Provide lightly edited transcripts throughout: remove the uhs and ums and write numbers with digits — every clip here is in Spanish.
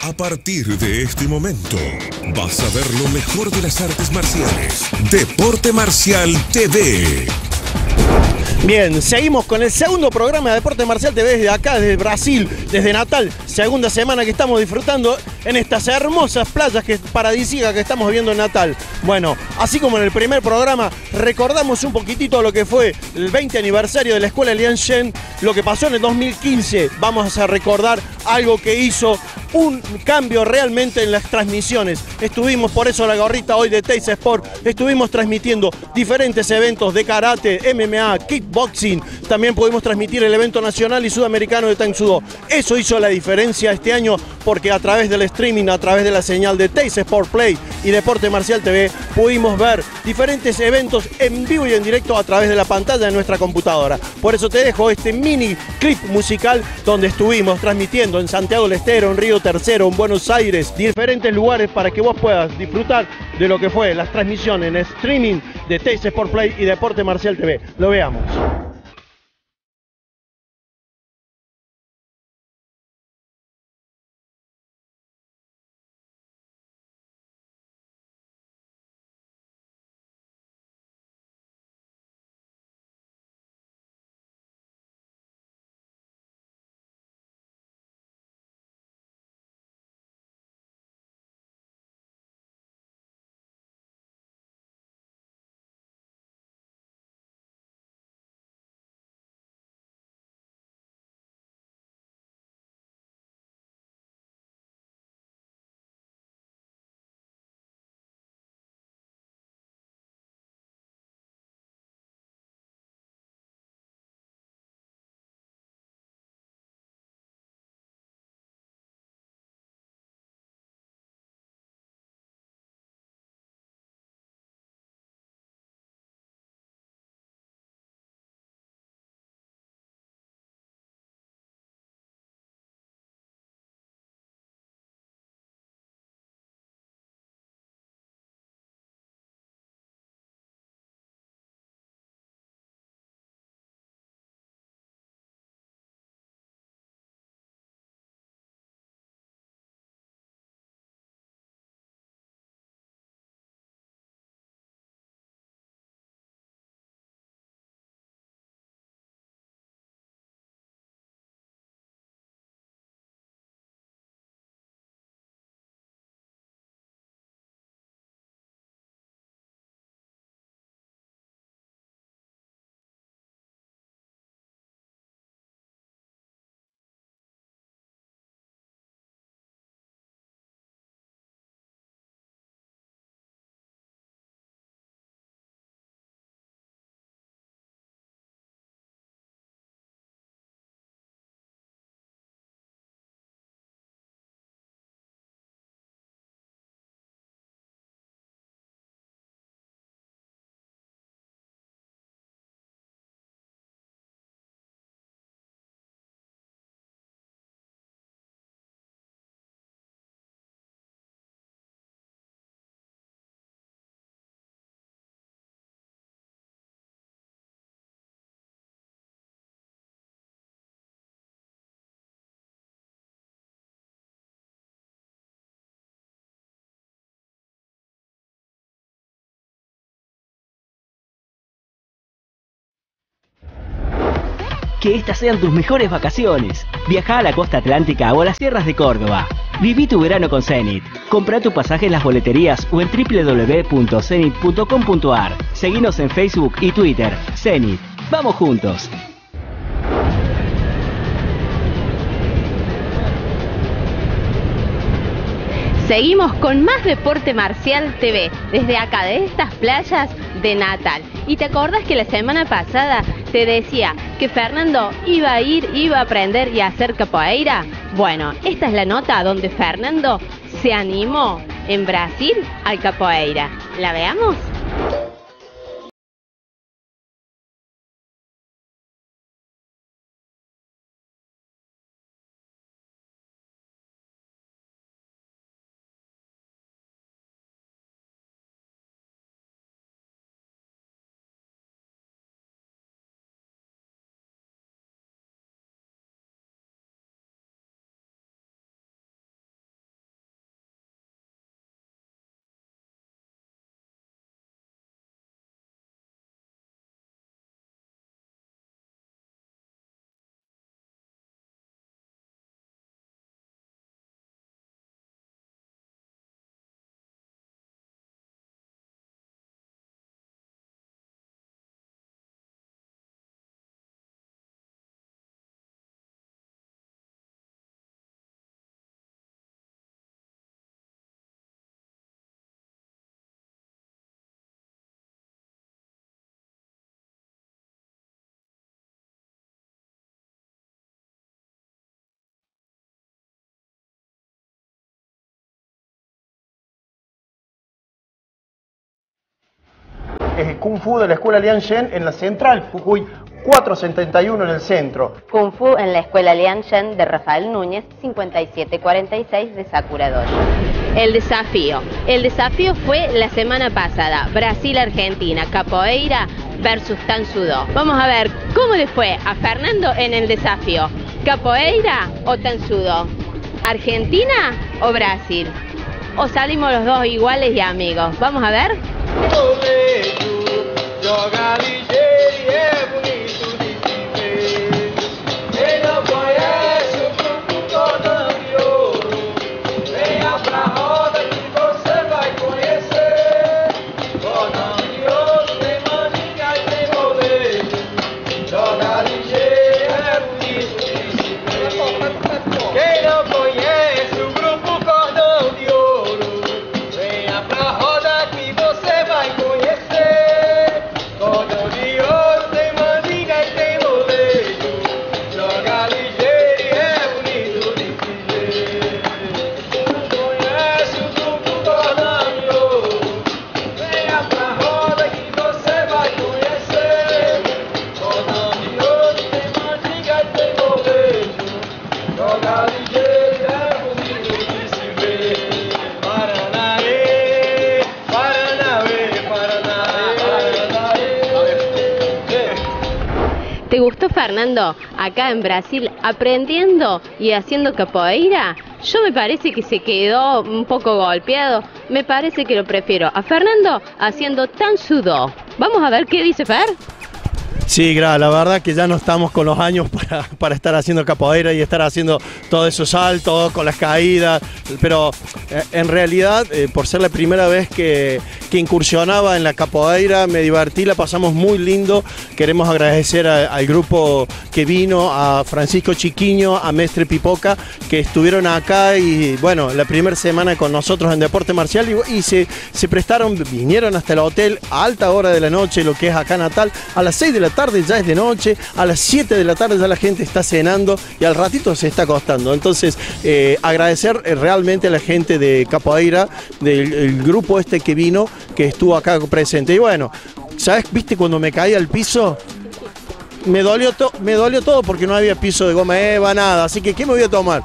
A partir de este momento, vas a ver lo mejor de las artes marciales. Deporte Marcial TV. Bien, seguimos con el segundo programa de Deporte Marcial TV desde acá, desde Brasil, desde Natal. Segunda semana que estamos disfrutando en estas hermosas playas paradisíacas que estamos viendo en Natal. Bueno, así como en el primer programa, recordamos un poquitito lo que fue el 20 aniversario de la Escuela Liangshen, lo que pasó en el 2015. Vamos a recordar algo que hizo un cambio realmente en las transmisiones. Estuvimos, por eso la gorrita hoy de Teis Sport, estuvimos transmitiendo diferentes eventos de karate, MMA, kickboxing. También pudimos transmitir el evento nacional y sudamericano de Tang Soo Do. Eso hizo la diferencia este año porque a través del streaming, a través de la señal de Teis Sport Play y Deporte Marcial TV, pudimos ver diferentes eventos en vivo y en directo a través de la pantalla de nuestra computadora. Por eso te dejo este mini clip musical donde estuvimos transmitiendo en Santiago del Estero, en Río Tercero, en Buenos Aires, diferentes lugares para que vos puedas disfrutar de lo que fue las transmisiones en streaming de Teis Sport Play y Deporte Marcial TV. Lo veamos. Que estas sean tus mejores vacaciones. Viaja a la costa atlántica o a las sierras de Córdoba. Viví tu verano con Zenit. Compra tu pasaje en las boleterías o en www.zenit.com.ar. Seguinos en Facebook y Twitter. Zenit. ¡Vamos juntos! Seguimos con más Deporte Marcial TV, desde acá, de estas playas de Natal. ¿Y te acordás que la semana pasada te decía que Fernando iba a aprender y a hacer capoeira? Bueno, esta es la nota donde Fernando se animó en Brasil al capoeira. ¿La veamos? Kung Fu de la Escuela Liangshen en la Central, Jujuy 471 en el centro. Kung Fu en la Escuela Liangshen de Rafael Núñez, 5746 de Sakura Dojo. El desafío fue la semana pasada, Brasil-Argentina, capoeira versus Tansudo. Vamos a ver cómo le fue a Fernando en el desafío, capoeira o Tansudo, Argentina o Brasil, o salimos los dos iguales y amigos. Vamos a ver. ¿Te gustó, Fernando, acá en Brasil, aprendiendo y haciendo capoeira? Yo me parece que se quedó un poco golpeado. Me parece que lo prefiero a Fernando haciendo Tansudo. Vamos a ver qué dice Fer. Sí, la verdad que ya no estamos con los años para estar haciendo capoeira y estar haciendo todos esos saltos con las caídas, pero en realidad, por ser la primera vez que incursionaba en la capoeira, me divertí, la pasamos muy lindo. Queremos agradecer al grupo que vino, a Francisco Chiquiño, a Mestre Pipoca, que estuvieron acá y bueno, la primera semana con nosotros en Deporte Marcial y se prestaron, vinieron hasta el hotel a alta hora de la noche, lo que es acá Natal, a las 6 de la tarde ya es de noche, a las 7 de la tarde ya la gente está cenando y al ratito se está acostando. Entonces, agradecer realmente a la gente de capoeira, del grupo este que vino, que estuvo acá presente. Y bueno, ¿sabes? ¿Viste cuando me caí al piso? Me dolió todo porque no había piso de goma eva, nada. Así que, ¿qué me voy a tomar?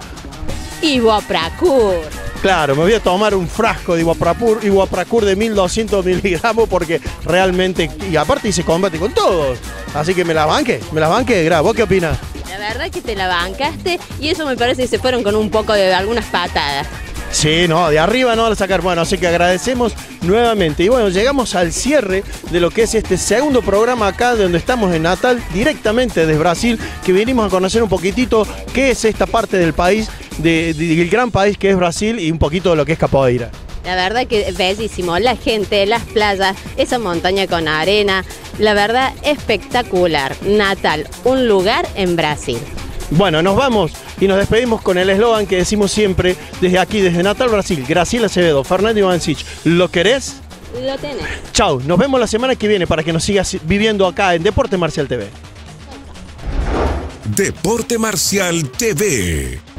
Ibupracur. Claro, me voy a tomar un frasco de Ibupracur de 1200 miligramos porque realmente, y aparte hice combate con todos. Así que me la banqué, Gra. ¿Vos qué opinás? La verdad que te la bancaste y eso me parece que se fueron con un poco de algunas patadas. Sí, no, de arriba no van a sacar. Bueno, así que agradecemos nuevamente. Y bueno, llegamos al cierre de lo que es este segundo programa acá, donde estamos en Natal, directamente desde Brasil, que vinimos a conocer un poquitito qué es esta parte del país, del gran país que es Brasil y un poquito de lo que es capoeira. La verdad que bellísimo, la gente, las playas, esa montaña con arena, la verdad espectacular. Natal, un lugar en Brasil. Bueno, nos vamos y nos despedimos con el eslogan que decimos siempre desde aquí, desde Natal, Brasil. Graciela Acevedo, Fernando Ivancic, ¿lo querés? Lo tenés. Chau, nos vemos la semana que viene para que nos sigas viviendo acá en Deporte Marcial TV. Deporte Marcial TV.